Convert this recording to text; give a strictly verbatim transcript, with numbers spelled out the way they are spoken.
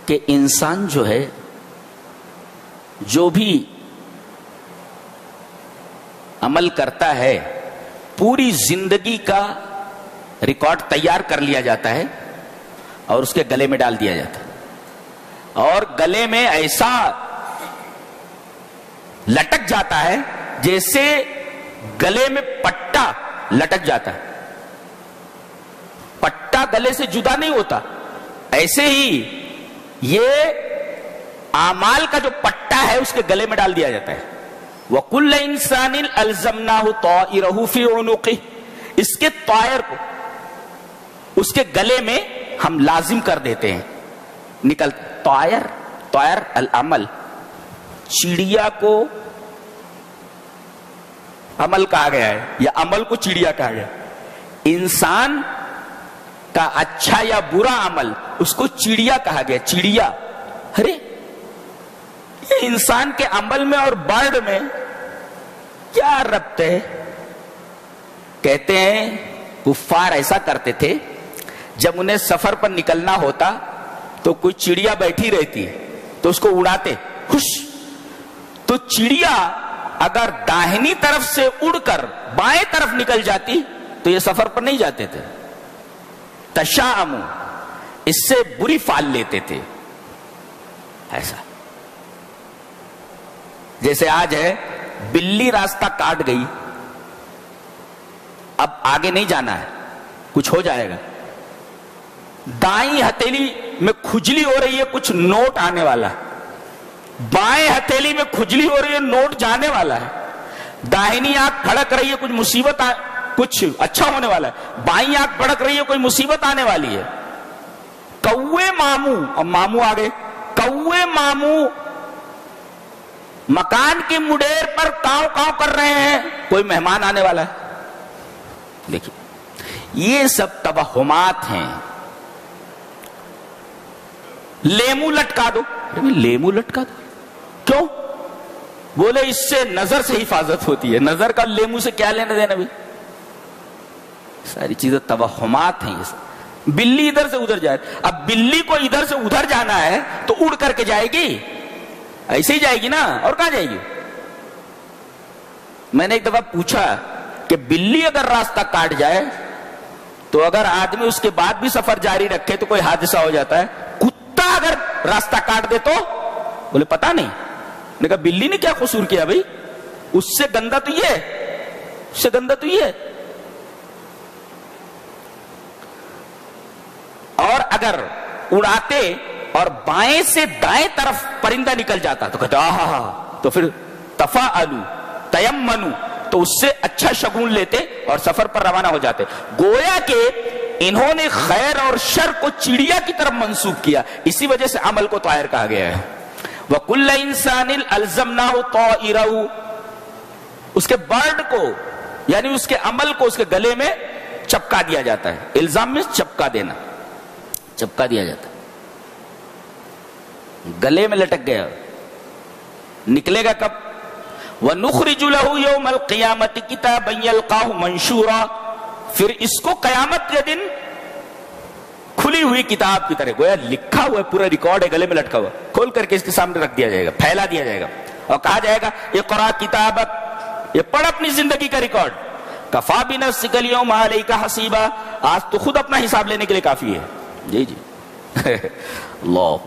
کہ انسان جو ہے جو بھی عمل کرتا ہے پوری زندگی کا ریکارڈ تیار کر لیا جاتا ہے اور اس کے گلے میں ڈال دیا جاتا ہے، اور گلے میں ایسا لٹک جاتا ہے جیسے گلے میں پٹا لٹک جاتا ہے، پٹا گلے سے جدا نہیں ہوتا، ایسے ہی یہ اعمال کا جو پٹا ہے اس کے گلے میں ڈال دیا جاتا ہے۔ وَكُلَّ إِنسَانٍ أَلْزَمْنَاهُ طَائِرَهُ فِي عُنُقِهِ، اس کے طائر کو اس کے گلے میں ہم لازم کر دیتے ہیں، نکل طائر طائر العمل، چڑیا کو عمل کہا گیا ہے یا عمل کو چڑیا کہا گیا ہے، انسان کا اچھا یا برا عمل اس کو چڑیا کہا گیا، چڑیا۔ ارے یہ انسان کے عمل میں اور برڈ میں کیا ربط ہے؟ کہتے ہیں کفار ایسا کرتے تھے، جب انہیں سفر پر نکلنا ہوتا تو کوئی چڑیا بیٹھی رہتی تو اس کو اڑاتے، خوش، تو چڑیا اگر داہنی طرف سے اڑ کر بائیں طرف نکل جاتی تو یہ سفر پر نہیں جاتے تھے، تشاءموا، اس سے بری فال لیتے تھے۔ ایسا جیسے آج ہے بلی راستہ کاٹ گئی، اب آگے نہیں جانا ہے، کچھ ہو جائے گا، دائیں ہتھیلی میں کھجلی ہو رہی ہے، کچھ نوٹ آنے والا ہے، بائیں ہتھیلی میں کھجلی ہو رہی ہے، نوٹ جانے والا ہے، داہنی آنکھ پھڑک رہی ہے، کچھ مصیبت آ... کچھ اچھا ہونے والا ہے، بائیں آنکھ پھڑک رہی ہے، کوئی مصیبت آنے والی ہے۔ کوے ماموں، اور ماموں آگے، کوے ماموں مکان کی مڈیر پر کاؤں کاؤں کر رہے ہیں، کوئی مہمان آنے والا ہے۔ دیکھیے یہ سب توہمات ہیں۔ لیمو لٹکا دو، لیمو لٹکا دو، کیوں؟ بولے اس سے نظر سے حفاظت ہوتی ہے، نظر کا لیمو سے کیا لینا دینا بھی؟ ساری چیزیں توہمات ہیں یہ سب۔ بلی ادھر سے ادھر جائے، اب بلی کو ادھر سے ادھر جانا ہے تو اڑ کر کے جائے گی، ایسے ہی جائے گی نا، اور کہاں جائے گی؟ میں نے ایک دفعہ پوچھا کہ بلی اگر راستہ کاٹ جائے تو اگر آدمی اس کے بعد بھی سفر جاری رکھے تو کوئی حادثہ ہو جاتا ہے، کتا اگر راستہ کاٹ دے تو؟ بولے پتا نہیں۔ میں نے کہا بلی نے کیا قصور کیا بھائی؟ اس سے گندا تو یہ ہے، اس سے گندا تو یہ ہے۔ اور اگر اڑاتے اور بائیں سے دائیں طرف پرندہ نکل جاتا تو کہتا آہا، تو پھر تفاعلوا تیمنوا، تو اس سے اچھا شگون لیتے اور سفر پر روانہ ہو جاتے۔ گویا کہ انہوں نے خیر اور شر کو چڑیا کی طرف منسوب کیا، اسی وجہ سے عمل کو طائر کہا گیا ہے۔ وَكُلَّ إِنسَانٍ أَلْزَمْنَاهُ طَائِرَهُ، اس کے برڈ کو یعنی اس کے عمل کو اس کے گلے میں چپکا دیا جاتا ہے۔ الزام میں چپکا دینا، چپکا دیا جاتا ہے، گلے میں لٹک گیا، نکلے گا کب؟ وَنُخْرِجُ لَهُ يَوْمَ الْقِيَامَةِ كِتَابًا يَلْقَاهُ مَنْشُورًا، پھر اس کو قیامت کے دن کھلی ہوئی کتاب کی طرح، گویا لکھا ہوا ہے، پورا ریکارڈ ہے، گلے میں لٹکا ہوا، کھول کر کے اس کے سامنے رکھ دیا جائے گا، پھیلا دیا جائے گا اور کہا جائے گا اقرأ کتابک، یہ پڑھ اپنی زندگی کا ریکارڈ، کفیٰ بنفسک اليوم علیک حسیبا، آج تو خود اپنا حساب لینے کے لیے کافی ہے۔ جی جی اللہ